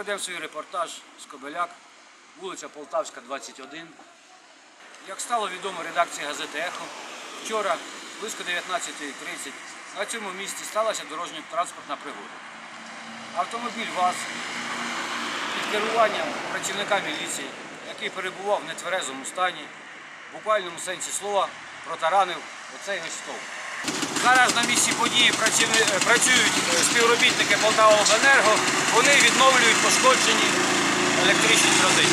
ведемо свій репортаж з Кобиляк, вулиця Полтавська, 21. Як стало відомо редакції газети «Ехо», вчора, близько 19:30, на цьому місці сталася дорожньо-транспортна пригода. Автомобіль ВАЗ під керуванням працівника міліції, який перебував в нетверезому стані, в буквальному сенсі слова протаранив оцей ось стовп. Зараз на місці події працюють співробітники Полтаваобленерго, вони відновлюють пошкоджені електричні дроти.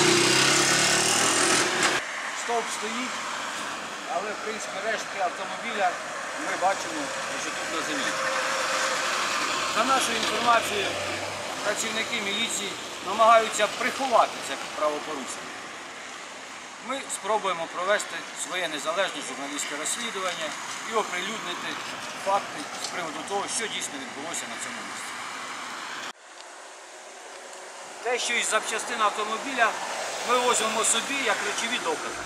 Стовп стоїть, але в принципі рештки автомобіля ми бачимо, що тут на землі. За нашою інформацією, працівники міліції намагаються приховати це правопорушення. Ми спробуємо провести своє незалежне журналістське розслідування і оприлюднити факти з приводу того, що дійсно відбулося на цьому місці. Те, що із запчастин автомобіля ми возимо собі як речові докази.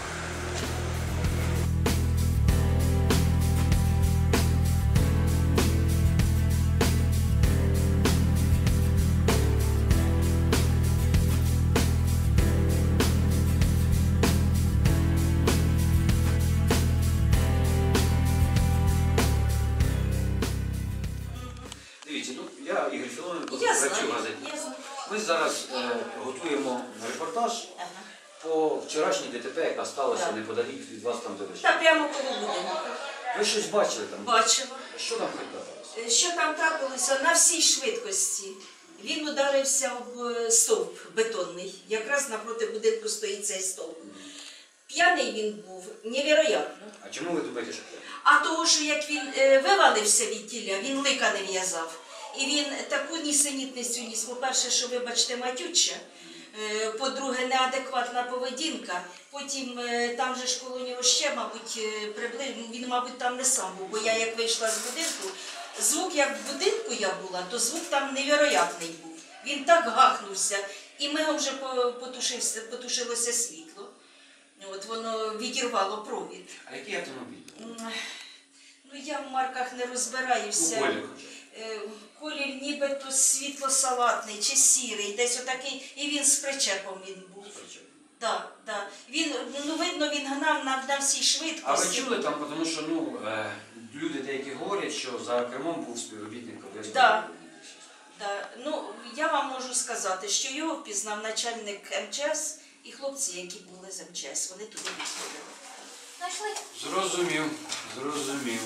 Дивіться, я Ігор Філоненко, працюю в газеті. Ми зараз готуємо репортаж по вчорашній ДТП, яка сталася неподалік від вас там дорожче. Та прямо коло будинку. Ви щось бачили там? Бачила. Що там трапилося? Що там трапилося? На всій швидкості. Він ударився в стовп бетонний. Якраз напроти будинку стоїть цей стовп. П'яний він був, невероятно. А чому ви думаєте, що це? А того, що як він вивалився від тіля, він лика не в'язав. І він таку нісенітність уніс. По-перше, що, вибачте, матюча. По-друге, неадекватна поведінка. Потім там же ж коло нього ще, мабуть, він, мабуть, там не сам був. Бо я як вийшла з будинку, звук, як в будинку я була, то звук там невероятний був. Він так гахнувся. І мигом вже потушилося світло. От воно відірвало провід. А який автомобіль? Ну, я в марках не розбираюся. Колір. Колір нібито світло-салатний чи сірий, десь отакий, і він з причепом він був. Так, так. Він, ну, видно, він гнав на всій швидкості. А ви чули там, тому що люди деякі говорять, що за кермом був співробітник КБС? Так. Да. Ну, я вам можу сказати, що його впізнав начальник МЧС і хлопці, які були з МЧС, вони туди відходили. Зрозумів.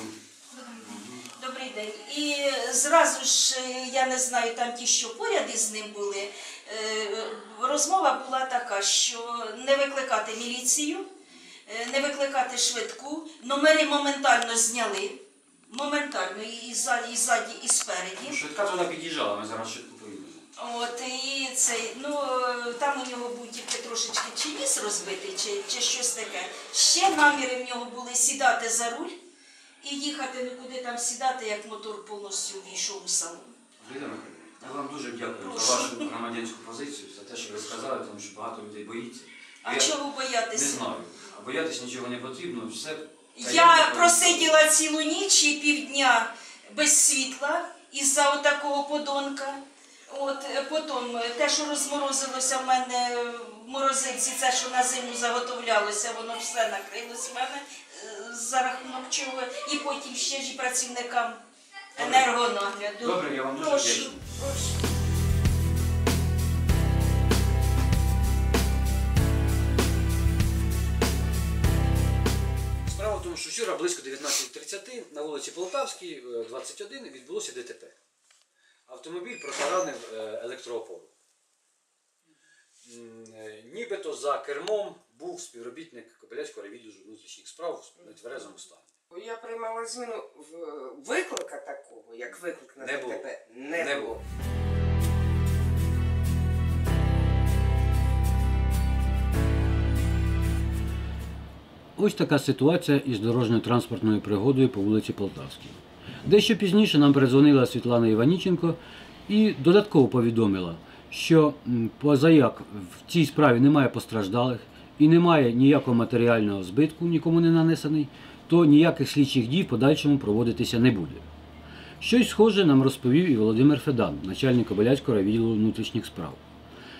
Добрий день. І зразу ж, я не знаю, там ті, що поряд із ним були, розмова була така, що не викликати міліцію, не викликати швидку, номери моментально зняли, моментально, і ззаді, і спереді. Швидка туди під'їжджала, ми зараз швидку поїдемо. От, і цей, ну, там у нього був тільки трошечки чи ніс розбитий, чи щось таке. Ще наміри в нього були сідати за руль і їхати, ну куди там сідати, як мотор повністю війшов у салон. Ліда Михайлівна, я вам дуже дякую за вашу громадянську позицію, за те, що ви сказали, тому що багато людей боїться. А чого боятися? Не знаю. А боятися нічого не потрібно, все... Я просиділа цілу ніч і півдня без світла із-за отакого подонка. От, потім те, що розморозилося в мене в морозильці, це, що на зиму заготовлялося, воно все накрилось в мене за рахунок чого. І потім ще ж і працівникам енергонагляду. Добре, я вам дуже вдячний. Прошу. Справа в тому, що вчора близько 19:30 на вулиці Полтавській, 21, відбулося ДТП. Автомобіль протаранив електроопору. Нібито за кермом був співробітник Кобиляцького райвідділу внутрішніх справ в нетверезому стані. Я приймала зміну виклика такого, як виклик на ДТП. Не було. Ось така ситуація із дорожньо-транспортною пригодою по вулиці Полтавській. Дещо пізніше нам передзвонила Світлана Іваніченко і додатково повідомила, що позаяк в цій справі немає постраждалих і немає ніякого матеріального збитку, нікому не нанесений, то ніяких слідчих дій в подальшому проводитися не буде. Щось схоже нам розповів і Володимир Федан, начальник Кобиляцького райвідділу внутрішніх справ.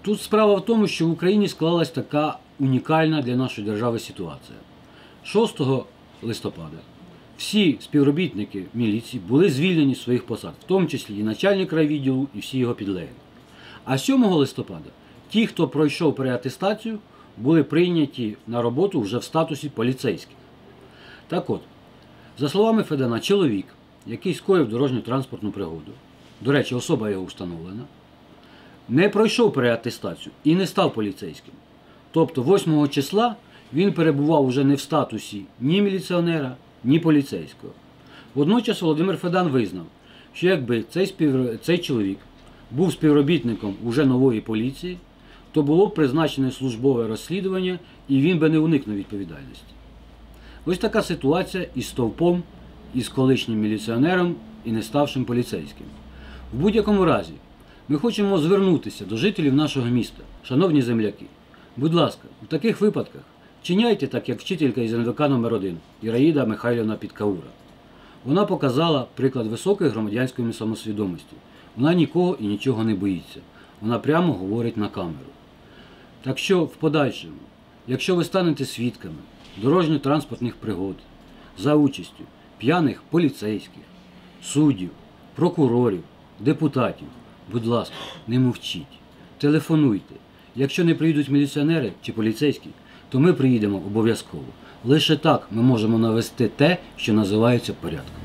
Тут справа в тому, що в Україні склалась така унікальна для нашої держави ситуація. 6 листопада всі співробітники міліції були звільнені з своїх посад, в тому числі і начальник райвідділу, і всі його підлеглі. А 7 листопада ті, хто пройшов переатестацію, були прийняті на роботу вже в статусі поліцейських. Так от, за словами Федана, чоловік, який скоїв дорожньо-транспортну пригоду, до речі, особа його встановлена, не пройшов переатестацію і не став поліцейським. Тобто 8 числа він перебував уже не в статусі ні міліціонера, ні поліцейського. Водночас Володимир Федан визнав, що якби цей чоловік був співробітником уже нової поліції, то було б призначене службове розслідування і він би не уникнув відповідальності. Ось така ситуація із стовпом, із колишнім міліціонером і не ставшим поліцейським. В будь-якому разі, ми хочемо звернутися до жителів нашого міста, шановні земляки. Будь ласка, у таких випадках вчиняйте так, як вчителька із НВК номер 1 Іраїда Михайлівна Підкаура. Вона показала приклад високої громадянської самосвідомості. Вона нікого і нічого не боїться. Вона прямо говорить на камеру. Так що, в подальшому, якщо ви станете свідками дорожньо-транспортних пригод за участю п'яних поліцейських, суддів, прокурорів, депутатів, будь ласка, не мовчіть, телефонуйте. Якщо не приїдуть міліціонери чи поліцейські, то ми приїдемо обов'язково. Лише так ми можемо навести те, що називається порядком.